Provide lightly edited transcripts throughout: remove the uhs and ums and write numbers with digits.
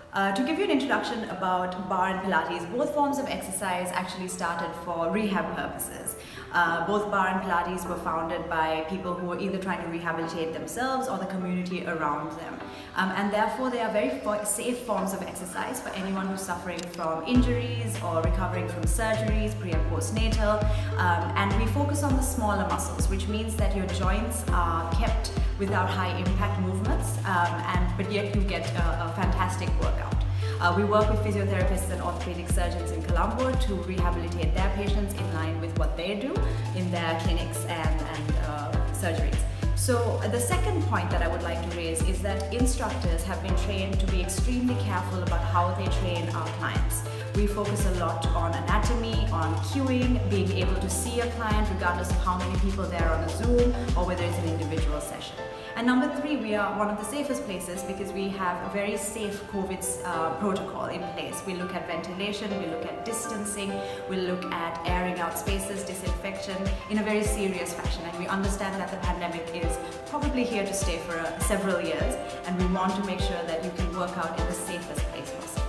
To give you an introduction about barre and Pilates, both forms of exercise actually started for rehab purposes. Both barre and Pilates were founded by people who were either trying to rehabilitate themselves or the community around them. And therefore they are very safe forms of exercise for anyone who's suffering from injuries or recovering from surgeries, pre and postnatal. And we focus on the smaller muscles, which means that your joints are kept without high impact movements, but yet you get a fantastic workout. We work with physiotherapists and orthopedic surgeons in Colombo to rehabilitate their patients in line with what they do in their clinics and surgeries. So the second point that I would like to raise is that instructors have been trained to be extremely careful about how they train our clients. We focus a lot on anatomy, on cueing, being able to see a client regardless of how many people there are on a Zoom or whether it's an individual session. And number three, we are one of the safest places because we have a very safe COVID protocol in place. We look at ventilation, we look at distancing, we look at airing out spaces, disinfection in a very serious fashion. And we understand that the pandemic is probably here to stay for several years, and we want to make sure that you can work out in the safest place possible.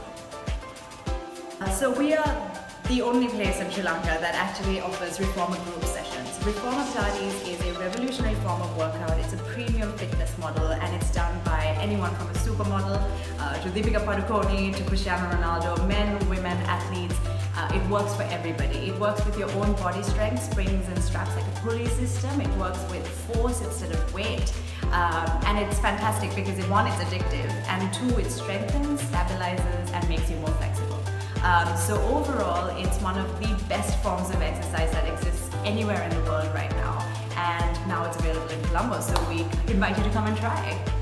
So we are the only place in Sri Lanka that actually offers reformer group sessions. Reformer Pilates is a revolutionary form of workout. It's a premium fitness model, and it's done by anyone from a supermodel to Deepika Padukone to Cristiano Ronaldo, men, women, athletes. It works for everybody. It works with your own body strength, springs and straps like a pulley system. It works with force instead of weight. And it's fantastic because one, it's addictive, and two, it strengthens, stabilizes, and makes you more flexible. So overall, it's one of the best forms of exercise that exists anywhere in the world right now. And now it's available in Colombo, so we invite you to come and try.